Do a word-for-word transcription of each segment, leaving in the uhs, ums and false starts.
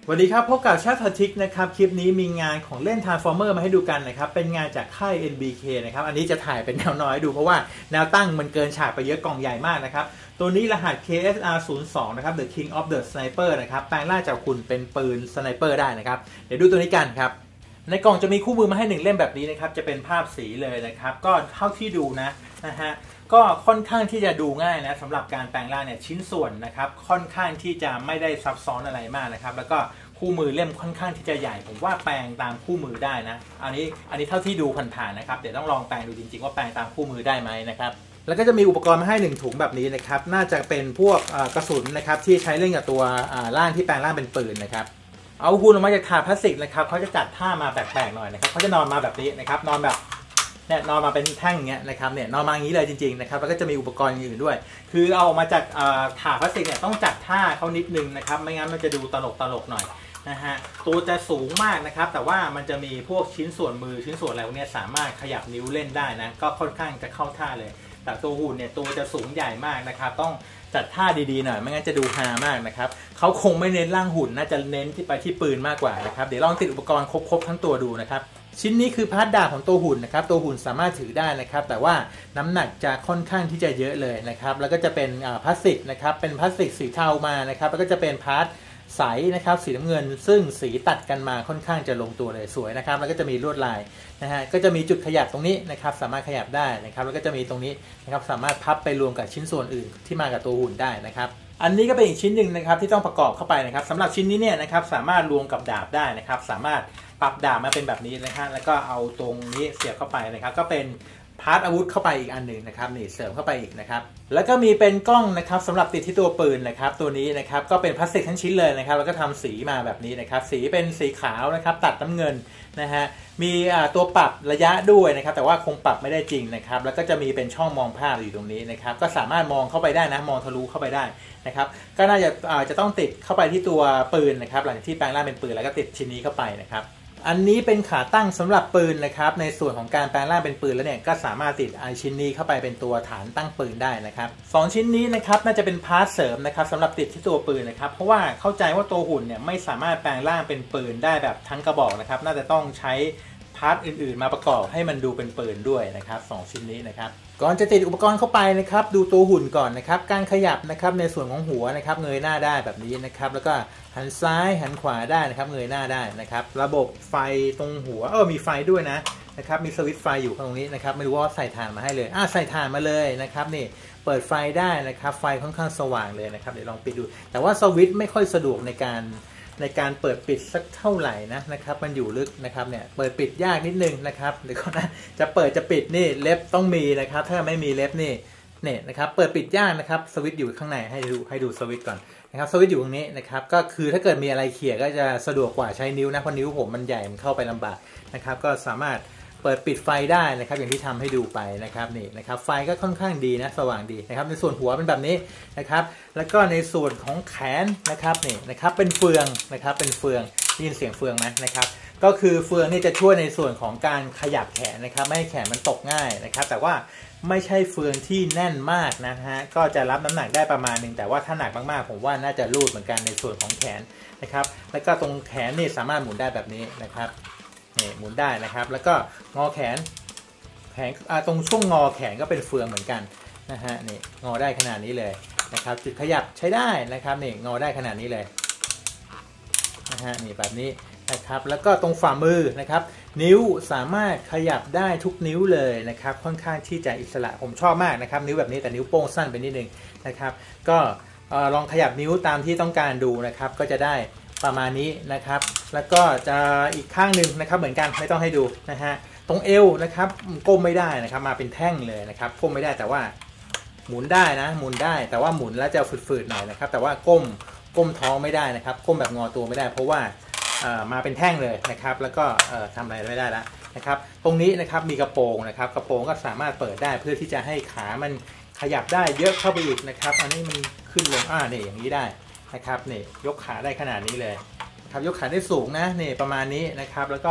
สวัสดีครับพบกับชาติทิกนะครับคลิปนี้มีงานของเล่น Transformer มาให้ดูกันนะครับเป็นงานจากค่าย เอ็น บี เค นะครับอันนี้จะถ่ายเป็นแนวน้อยดูเพราะว่าแนวตั้งมันเกินฉากไปเยอะกล่องใหญ่มากนะครับตัวนี้รหัส เค เอส อาร์ ศูนย์ สอง นะครับ The King of the Sniper นะครับแปลงร่างจากหุ่นเป็นปืนสไนเปอร์ได้นะครับเดี๋ยวดูตัวนี้กันครับในกล่องจะมีคู่มือมาให้หนึ่งเล่มแบบนี้นะครับจะเป็นภาพสีเลยนะครับก็เท่าที่ดูนะนะฮะก็ค่อนข้างที่จะดูง่ายนะสำหรับการแปลงร่างเนี่ยชิ้นส่วนนะครับค่อนข้างที่จะไม่ได้ซับซ้อนอะไรมากนะครับแล้วก็คู่มือเล่มค่อนข้างที่จะใหญ่ผมว่าแปลงตามคู่มือได้นะอันนี้อันนี้เท่าที่ดูผ่านๆนะครับเดี๋ยวต้องลองแปลงดูจริงๆว่าแปลงตามคู่มือได้ไหมนะครับแล้วก็จะมีอุปกรณ์มาให้หนึ่งถุงแบบนี้นะครับน่าจะเป็นพวกกระสุนนะครับที่ใช้เล่นกับตัวร่างที่แปลงร่างเป็นปืนนะครับเอาหุ่นออกมาจากถาดพลาสติกนะครับเขาจะจัดท่ามาแปลกๆหน่อยนะครับเขาจะนอนมาแบบนี้นะครับนอนแบบเนี่ยนอนมาเป็นแท่งอย่างเงี้ยนะครับเนี่ยนอนมาอย่างนี้เลยจริงๆนะครับแล้วก็จะมีอุปกรณ์อื่นด้วยคือเอาออกมาจากถาดพลาสติกเนี่ยต้องจัดท่าเขานิดนึงนะครับไม่งั้นมันจะดูตลกตลกหน่อยนะฮะตัวจะสูงมากนะครับแต่ว่ามันจะมีพวกชิ้นส่วนมือชิ้นส่วนอะไรพวกนี้สามารถขยับนิ้วเล่นได้นะก็ค่อนข้างจะเข้าท่าเลยแต่ตัวหุ่นเนี่ยตัวจะสูงใหญ่มากนะครับต้องจัดท่าดีๆหน่อยไม่งั้นจะดูฮามากนะครับเขาคงไม่เน้นร่างหุ่นน่าจะเน้นที่ไปที่ปืนมากกว่านะครับเดี๋ยวลองติดอุปกรณ์ครบๆทั้งตัวดูนะครับชิ้นนี้คือพาร์ทดาบของตัวหุ่นนะครับตัวหุ่นสามารถถือได้นะครับแต่ว่าน้ำหนักจะค่อนข้างที่จะเยอะเลยนะครับแล้วก็จะเป็นพลาสติกนะครับเป็นพลาสติกสีเทามานะครับแล้วก็จะเป็นพาร์ทใสนะครับสีน้ำเงินซึ่งสีตัดกันมาค่อนข้างจะลงตัวเลยสวยนะครับแล้วก็จะมีลวดลายนะฮะก็จะมีจุดขยับตรงนี้นะครับสามารถขยับได้นะครับแล้วก็จะมีตรงนี้นะครับสามารถพับไปรวมกับชิ้นส่วนอื่นที่มากับตัวหุ่นได้นะครับอันนี้ก็เป็นอีกชิ้นหนึ่งนะครับที่ต้องประกอบเข้าไปนะครับสำหรับชิ้นนี้เนี่ยนะครับสามารถรวมกับดาบได้นะครับสามารถปรับดาบมาเป็นแบบนี้นะฮะแล้วก็เอาตรงนี้เสียบเข้าไปนะครับก็เป็นพาร์ทอาวุธเข้าไปอีกอันหนึ่งนะครับนี่เสริมเข้าไปอีกนะครับแล้วก็มีเป็นกล้องนะครับสำหรับติดที่ตัวปืนนะครับตัวนี้นะครับก็เป็นพลาสติกทั้งชิ้นเลยนะครับแล้วก็ทำสีมาแบบนี้นะครับสีเป็นสีขาวนะครับตัดน้ำเงินนะฮะมีตัวปรับระยะด้วยนะครับแต่ว่าคงปรับไม่ได้จริงนะครับแล้วก็จะมีเป็นช่องมองภาพอยู่ตรงนี้นะครับก็สามารถมองเข้าไปได้นะมองทะลุเข้าไปได้นะครับก็น่าจะจะต้องติดเข้าไปที่ตัวปืนนะครับหลังที่แปลงร่างเป็นปืนแล้วก็ติดชิ้นนี้เข้าไปนะครับอันนี้เป็นขาตั้งสำหรับปืนนะครับในส่วนของการแปลงร่างเป็นปืนแล้วเนี่ยก็สามารถติดไอชิ้นนี้เข้าไปเป็นตัวฐานตั้งปืนได้นะครับสองชิ้นนี้นะครับน่าจะเป็นพาร์ทเสริมนะครับสำหรับติดที่ตัวปืนนะครับเพราะว่าเข้าใจว่าตัวหุ่นเนี่ยไม่สามารถแปลงร่างเป็นปืนได้แบบทั้งกระบอกนะครับน่าจะต้องใช้พาร์ทอื่นๆมาประกอบให้มันดูเป็นปืนด้วยนะครับสองชิ้นนี้นะครับก่อนจะติดอุปกรณ์เข้าไปนะครับดูตัวหุ่นก่อนนะครับการขยับนะครับในส่วนของหัวนะครับเงยหน้าได้แบบนี้นะครับแล้วก็หันซ้ายหันขวาได้นะครับเงยหน้าได้นะครับระบบไฟตรงหัวเออมีไฟด้วยนะนะครับมีสวิตช์ไฟอยู่ตรงนี้นะครับไม่รู้ว่าใส่ถ่านมาให้เลยอ่าใส่ถ่านมาเลยนะครับนี่เปิดไฟได้นะครับไฟค่อนข้างสว่างเลยนะครับเดี๋ยวลองปิดดูแต่ว่าสวิตช์ไม่ค่อยสะดวกในการในการเปิดปิดสักเท่าไหร่นะนะครับมันอยู่ลึกนะครับเนี่ยเปิดปิดยากนิดนึงนะครับเดี๋ยวก่อนนะจะเปิดจะปิดนี่เล็บต้องมีนะครับถ้าไม่มีเล็บนี่เนี่ยนะครับเปิดปิดยากนะครับสวิตช์อยู่ข้างในให้ดูให้ดูสวิตช์ก่อนนะครับสวิตช์อยู่ตรงนี้นะครับก็คือถ้าเกิดมีอะไรเขี่ยก็จะสะดวกกว่าใช้นิ้วนะเพราะนิ้วผมมันใหญ่มันเข้าไปลำบากนะครับก็สามารถเปิดปิดไฟได้นะครับอย่างที่ทำให้ดูไปนะครับนี่นะครับไฟก็ค่อนข้างดีนะสว่างดีนะครับในส่วนหัวเป็นแบบนี้นะครับแล้วก็ในส่วนของแขนนะครับนี่นะครับเป็นเฟืองนะครับเป็นเฟืองได้ยินเสียงเฟืองไหมนะครับก็คือเฟืองนี่จะช่วยในส่วนของการขยับแขนนะครับไม่ให้แขนมันตกง่ายนะครับแต่ว่าไม่ใช่เฟืองที่แน่นมากนะฮะก็จะรับน้ำหนักได้ประมาณหนึ่งแต่ว่าถ้าหนักมากๆผมว่าน่าจะรูดเหมือนกันในส่วนของแขนนะครับแล้วก็ตรงแขนนี่สามารถหมุนได้แบบนี้นะครับนี่หมุนได้นะครับแล้วก็งอแขนแขนตรงช่วงงอแขนก็เป็นเฟืองเหมือนกันนะฮะนี่งอได้ขนาดนี้เลยนะครับจุดขยับใช้ได้นะครับนี่งอได้ขนาดนี้เลยนะฮะนี่แบบนี้นะครับแล้วก็ตรงฝ่ามือนะครับนิ้วสามารถขยับได้ทุกนิ้วเลยนะครับค่อนข้างที่จะอิสระผมชอบมากนะครับนิ้วแบบนี้แต่นิ้วโป้งสั้นไปนิดนึงนะครับก็ลองขยับนิ้วตามที่ต้องการดูนะครับก็จะได้ประมาณนี้นะครับแล้วก็จะอีกข้างหนึ่งนะครับเหมือนกันไม่ต้องให้ดูนะฮะตรงเอวนะครับก้มไม่ได้นะครับมาเป็นแท่งเลยนะครับก้มไม่ได้แต่ว่าหมุนได้นะหมุนได้แต่ว่าหมุนแล้วจะฝืดๆหน่อยนะครับแต่ว่าก้มก้มท้องไม่ได้นะครับก้มแบบงอตัวไม่ได้เพราะว่ามาเป็นแท่งเลยนะครับแล้วก็ทำอะไรไม่ได้แล้วนะครับตรงนี้นะครับมีกระโปรงนะครับกระโปรงก็สามารถเปิดได้เพื่อที่จะให้ขามันขยับได้เยอะเข้าไปอีกนะครับอันนี้มันขึ้นลงอ่านี่อย่างนี้ได้นะครับนี่ยกขาได้ขนาดนี้เลยครับยกขาได้สูงนะนี่ประมาณนี้นะครับแล้วก็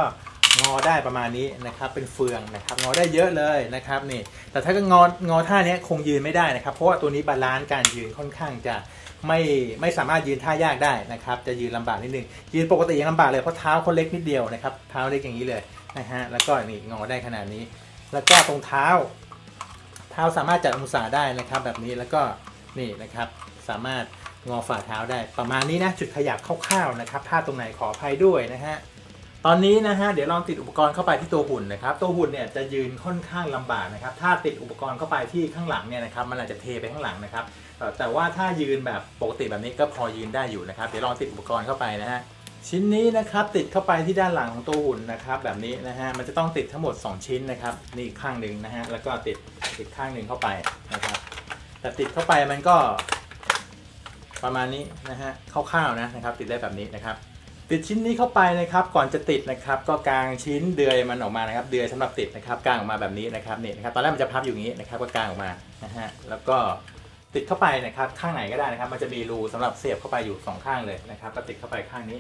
งอได้ประมาณนี้นะครับเป็นเฟืองนะครับงอได้เยอะเลยนะครับนี่แต่ถ้าก็งองอท่านี้คงยืนไม่ได้นะครับเพราะว่าตัวนี้บาลานซ์การยืนค่อนข้างจะไม่ไม่สามารถยืนท่ายากได้นะครับจะยืนลำบากนิดนึงยืนปกติยังลำบากเลยเพราะเท้าเขาเล็กนิดเดียวนะครับเท้าเล็กอย่างนี้เลยนะฮะแล้วก็นี่งอได้ขนาดนี้แล้วก็ตรงเท้าเท้าสามารถจัดองศาได้นะครับแบบนี้แล้วก็นี่นะครับสามารถงอฝ่าเท้าได้ประมาณนี้นะจุดขยับคร่าวๆนะครับถ้าตรงไหนขออภัยด้วยนะฮะตอนนี้นะฮะเดี๋ยวลองติดอุปกรณ์เข้าไปที่ตัวหุ่นนะครับตัวหุ่นเนี่ยจะยืนค่อนข้างลำบากนะครับถ้าติดอุปกรณ์เข้าไปที่ข้างหลังเนี่ยนะครับมันอาจจะเทไปข้างหลังนะครับแต่ว่าถ้ายืนแบบปกติแบบนี้ก็พอยืนได้อยู่นะครับเดี๋ยวลองติดอุปกรณ์เข้าไปนะฮะชิ้นนี้นะครับติดเข้าไปที่ด้านหลังของตัวหุ่นนะครับแบบนี้นะฮะมันจะต้องติดทั้งหมดสองชิ้นนะครับนี่ข้างหนึ่งนะฮะแล้วก็ติดติดข้างหนึ่งเข้าไปนะครับแต่ติดเข้าไปมันก็ประมาณนี้นะฮะคร่าวๆนะนะครับติดได้แบบนี้นะครับติดชิ้นนี้เข้าไปนะครับก่อนจะติดนะครับก็กางชิ้นเดือยมันออกมานะครับเดือยสำหรับติดนะครับกางออกมาแบบนี้นะครับนี่นะครับตอนแรกมันจะพับอยู่อย่างนี้นะครับก็กางออกมานะฮะแล้วก็ติดเข้าไปนะครับข้างไหนก็ได้นะครับมันจะมีรูสำหรับเสียบเข้าไปอยู่สองข้างเลยนะครับก็ติดเข้าไปข้างนี้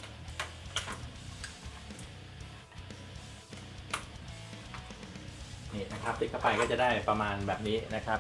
นี่นะครับติดเข้าไปก็จะได้ประมาณแบบนี้นะครับ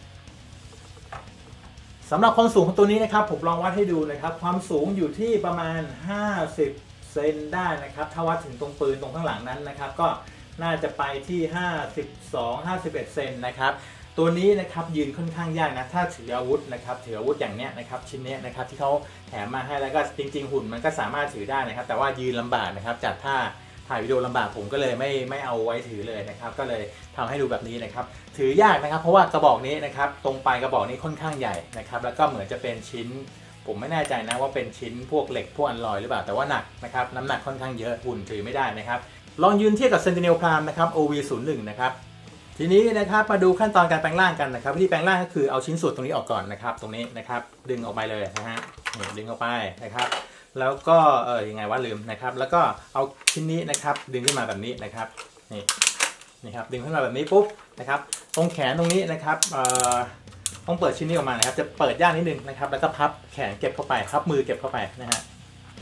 สำหรับความสูงของตัวนี้นะครับผมลองวัดให้ดูนะครับความสูงอยู่ที่ประมาณห้าสิบเซนได้นะครับถ้าวัดถึงตรงปืนตรงข้างหลังนั้นนะครับก็น่าจะไปที่ห้าสิบสอง ห้าสิบเอ็ดเซนนะครับตัวนี้นะครับยืนค่อนข้างยากนะถ้าถืออาวุธนะครับถืออาวุธอย่างเนี้ยนะครับชิ้นนี้นะครับที่เขาแถมมาให้แล้วก็จริงๆหุ่นมันก็สามารถถือได้นะครับแต่ว่ายืนลำบากนะครับจัดท่าถ่ายวิดีโอลำบากผมก็เลยไม่ไม่เอาไว้ถือเลยนะครับก็เลยทำให้ดูแบบนี้นะครับถือยากนะครับเพราะว่ากระบอกนี้นะครับตรงปลายกระบอกนี้ค่อนข้างใหญ่นะครับแล้วก็เหมือนจะเป็นชิ้นผมไม่แน่ใจนะว่าเป็นชิ้นพวกเหล็กพวกอัลลอยหรือเปล่าแต่ว่าหนักนะครับน้ำหนักค่อนข้างเยอะหุ่นถือไม่ได้นะครับลองยืนเทียบกับ Sentinel Prime นะครับ โอ วี ศูนย์หนึ่ง นะครับทีนี้นะครับมาดูขั้นตอนการแปลงร่างกันนะครับวิธีแปลงร่างก็คือเอาชิ้นส่วนตรงนี้ออกก่อนนะครับตรงนี้นะครับดึงออกไปเลยนะฮะดึงออกไปนะครับแล้วก็เออยังไงว่าลืมนะครับแล้วก็เอาชิ้นนี้นะครับดึงขึ้นมาแบบนี้นะครับนี่นี่ครับดึงขึ้นมาแบบนี้ปุ๊บนะครับตรงแขนตรงนี้นะครับเอ่อต้องเปิดชิ้นนี้ออกมานะครับจะเปิดยากนิดนึงนะครับแล้วก็พับแขนเก็บเข้าไปพับมือเก็บเข้าไปนะฮะ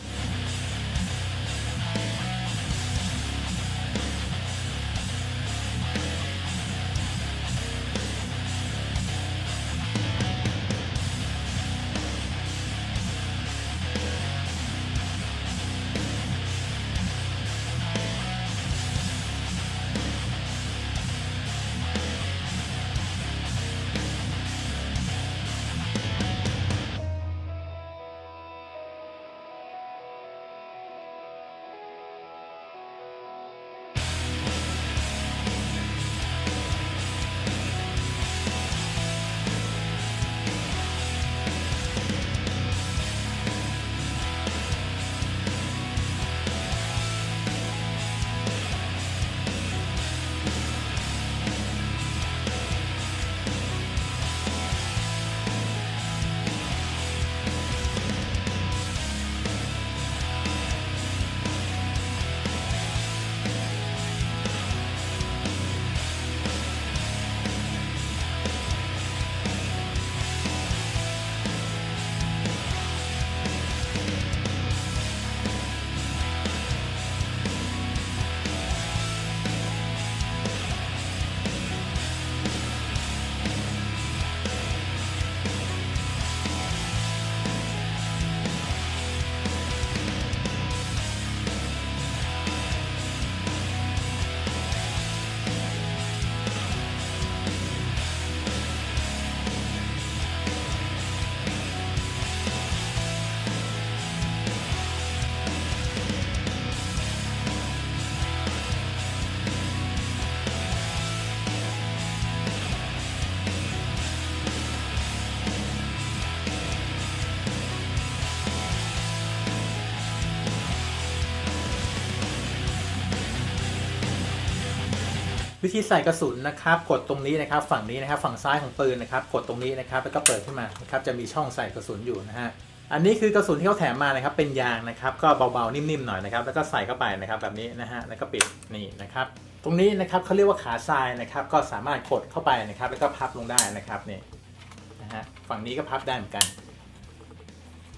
วิธีใส่กระสุนนะครับกดตรงนี้นะครับฝั่งนี้นะครับฝั่งซ้ายของปืนนะครับกดตรงนี้นะครับแล้วก็เปิดขึ้นมานะครับจะมีช่องใส่กระสุนอยู่นะฮะอันนี้คือกระสุนที่เขาแถมมานะครับเป็นยางนะครับก็เบาๆนิ่มๆหน่อยนะครับแล้วก็ใส่เข้าไปนะครับแบบนี้นะฮะแล้วก็ปิดนี่นะครับตรงนี้นะครับเขาเรียกว่าขาทรายนะครับก็สามารถกดเข้าไปนะครับแล้วก็พับลงได้นะครับนี่นะฮะฝั่งนี้ก็พับได้เหมือนกัน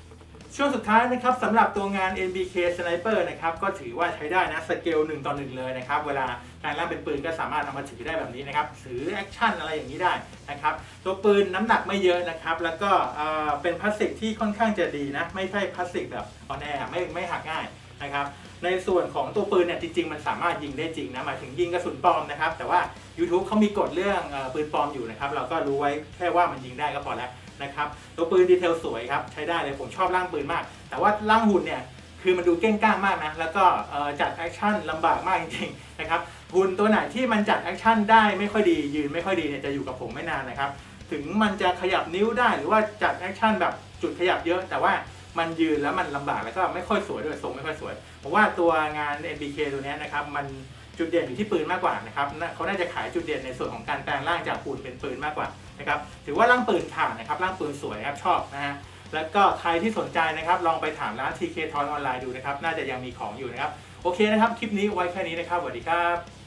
ช่วงสุดท้ายนะครับสำหรับตัวงาน เอ็น บี เค Sniper นะครับก็ถือว่าใช้ได้นะสเกลหนึ่งต่อหนึ่งเลยนะครับเวลาการล่างเป็นปืนก็สามารถเอามาถือได้แบบนี้นะครับถือแอคชั่นอะไรอย่างนี้ได้นะครับตัวปืนน้ำหนักไม่เยอะนะครับแล้วก็เป็นพลาสติกที่ค่อนข้างจะดีนะไม่ใช่พลาสติกแบบอ่อนแอไม่ไม่หักง่ายนะครับในส่วนของตัวปืนเนี่ยจริงๆมันสามารถยิงได้จริงนะหมายถึงยิงกระสุนปลอมนะครับแต่ว่า YouTube เขามีกฎเรื่องปืนปลอมอยู่นะครับเราก็รู้ไว้แค่ว่ามันยิงได้ก็พอแล้วนะครับตัวปืนดีเทลสวยครับใช้ได้เลยผมชอบร่างปืนมากแต่ว่าร่างหุ่นเนี่ยคือมันดูเก้งก้างมากนะแล้วก็จัดแอคชั่นลำบากมากจริงๆนะครับหุ่นตัวไหนที่มันจัดแอคชั่นได้ไม่ค่อยดียืนไม่ค่อยดีเนี่ยจะอยู่กับผมไม่นานนะครับถึงมันจะขยับนิ้วได้หรือว่าจัดแอคชั่นแบบจุดขยับเยอะแต่ว่ามันยืนแล้วมันลำบากแล้วก็ไม่ค่อยสวยด้วยทรงไม่ค่อยสวยผมว่าตัวงาน เอ็น บี เค ตัวนี้นะครับมันจุดเด่นอยู่ที่ปืนมากกว่านะครับเขาน่าจะขายจุดเด่นในส่วนของการแปลงร่างจากหุ่นเป็นปืนมากกว่านะครับถือว่าร่างปืนผ่านนะครับร่างปืนสวยครับชอบนะฮะแล้วก็ใครที่สนใจนะครับลองไปถามร้าน ที เค Toy ออนไลน์ดูนะครับน่าจะยังมีของอยู่นะครับโอเคนะครับคลิปนี้ไว้แค่นี้นะครับสวัสดีครับ